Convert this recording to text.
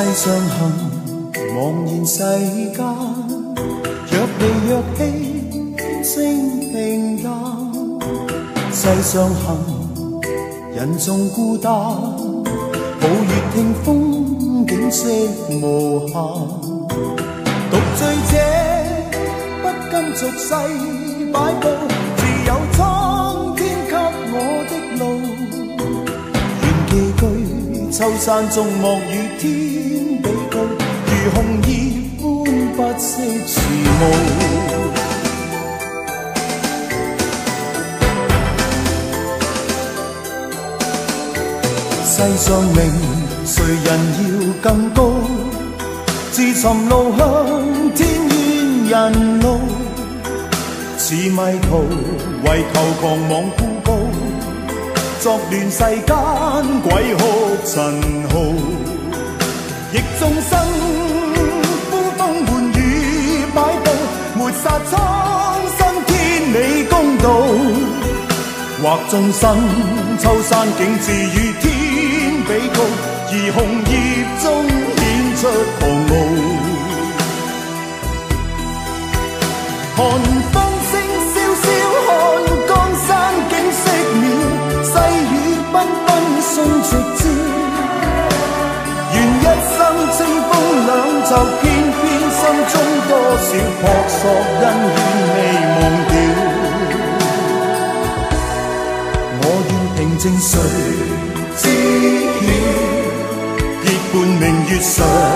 上行，茫然世間，若離若棄，聲平淡。世上行，人縱孤單，抱月聽風景色無限。獨醉者不甘俗世擺佈，自有蒼天給我的路。願寄居秋山中，莫與天比高，如紅葉般不識時務。世上名，誰人要更高？自尋路向天遠人路，似迷途為求狂妄孤高，作亂世間鬼哭塵號。逆眾生呼風喚雨擺佈，抹殺蒼生天理公道。或眾生秋山景致與天比高，而紅葉中顯出狂傲。寒風聲蕭蕭，看江山景色妙，細雨繽紛送夕照。願一生清風兩袖，偏偏心中多少撲朔恩怨未忘掉。平靜誰知曉？結伴明月上。